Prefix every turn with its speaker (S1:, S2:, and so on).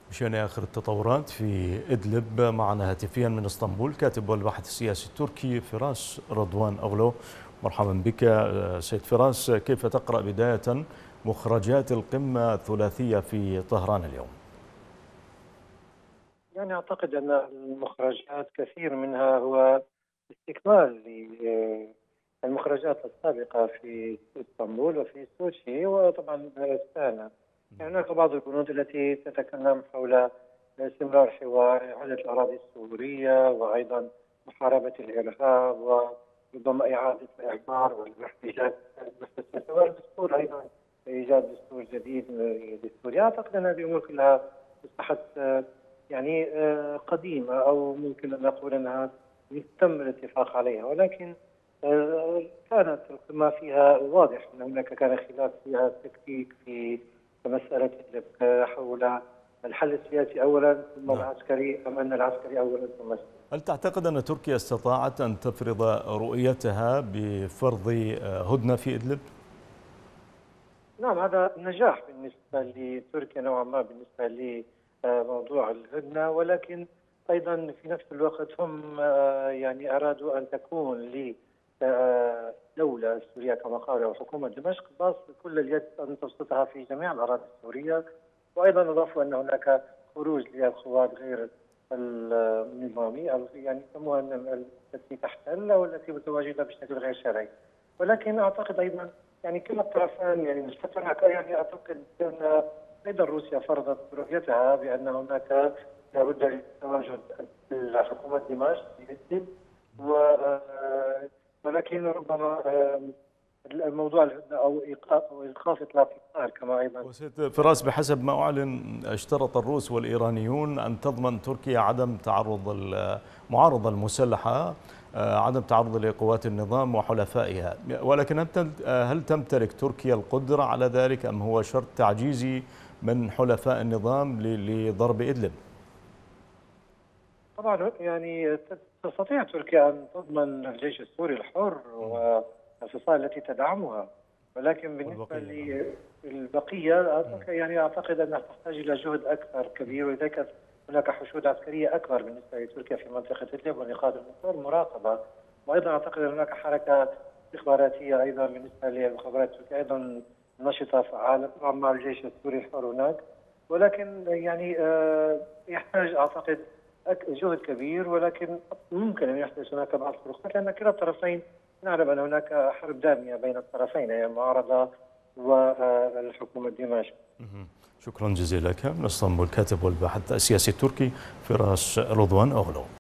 S1: بشأن آخر التطورات في إدلب معنا هاتفيا من اسطنبول كاتب والباحث السياسي التركي فراس رضوان أغلو. مرحبا بك سيد فراس، كيف تقرأ بداية مخرجات القمة الثلاثية في طهران اليوم؟
S2: يعني أعتقد أن المخرجات كثير منها هو استكمال للمخرجات السابقة في اسطنبول وفي سوتشي وطبعا استانا. يعني هناك بعض البنود التي تتكلم حول استمرار حوار عودة الأراضي السورية وأيضا محاربة الإرهاب وربما إعادة الإعمار والاحتجاج السياسي والدستور أيضا إيجاد دستور جديد لسوريا. أعتقد أن هذه الأمور كلها أصبحت يعني قديمة أو ممكن أن نقول أنها يتم الاتفاق عليها، ولكن كانت القمة فيها واضح أن هناك كان خلاف فيها تكتيك في مسألة إدلب حول الحل السياسي أولا ثم العسكري، أم أن العسكري أولا ثم السياسي.
S1: هل تعتقد أن تركيا استطاعت أن تفرض رؤيتها بفرض هدنة في إدلب؟
S2: نعم، هذا نجاح بالنسبة لتركيا نوعا ما بالنسبة لموضوع الهدنة، ولكن أيضا في نفس الوقت هم يعني أرادوا أن تكون لدولة سورية كما قالوا حكومة دمشق باس كل اليد أن تبسطها في جميع الأراضي السورية، وأيضا أضافوا أن هناك خروج للقوات غير النظامي أو يعني يسموها التي تحتل أو التي متواجدة بشكل غير شرعي. ولكن أعتقد أيضا يعني كلا الطرفان يعني مشتركة، يعني أعتقد أن أيضا روسيا فرضت رؤيتها بأن هناك لابد من تواجد الحكومة دمشق في إدلب، ولكن ربما الموضوع الهدنة أو إيقاف إطلاق النار كما أيضا.
S1: وسيد فراس، بحسب ما أعلن اشترط الروس والإيرانيون أن تضمن تركيا عدم تعرض المعارضة المسلحة، عدم تعرض لقوات النظام وحلفائها، ولكن هل تمتلك تركيا القدرة على ذلك أم هو شرط تعجيزي من حلفاء النظام لضرب إدلب؟
S2: طبعا يعني تستطيع تركيا أن تضمن الجيش السوري الحر والفصائل التي تدعمها، ولكن بالنسبة للبقية يعني أعتقد أنها تحتاج إلى جهد أكثر كبير، ولذلك هناك حشود عسكرية أكبر بالنسبة لتركيا في منطقة إدلب ونقاط المطار مراقبة، وأيضا أعتقد أن هناك حركة استخباراتية أيضا بالنسبة للمخابرات التركية أيضا نشطة فعالة مع الجيش السوري الحر هناك، ولكن يعني يحتاج أعتقد جهد كبير، ولكن ممكن أن يحدث هناك بعض الفروقات لأن كلا الطرفين نعلم أن هناك حرب دامية بين الطرفين، يعني المعارضة والحكومة دمشق.
S1: شكرا جزيلا لك من اسطنبول كاتب والباحث السياسي التركي فراس رضوان أغلو.